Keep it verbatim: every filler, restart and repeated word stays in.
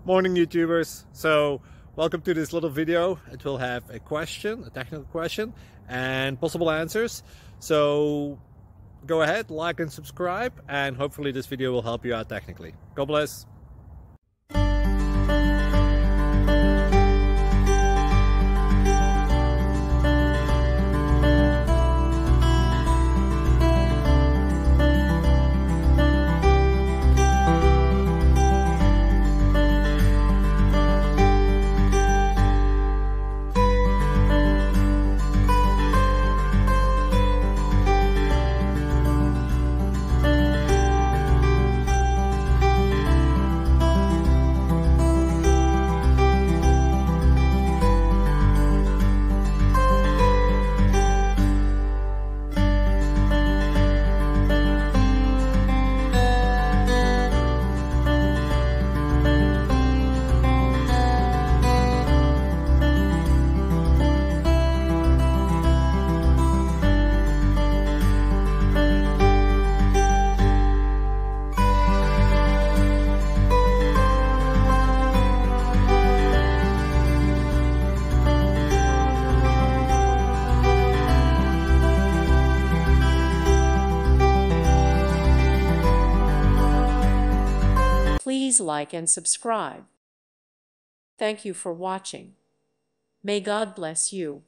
Morning YouTubers. So welcome to this little video. It will have a question, a technical question, and possible answers. So go ahead, like and subscribe, and hopefully this video will help you out technically. God bless. Please like and subscribe. Thank you for watching. May God bless you.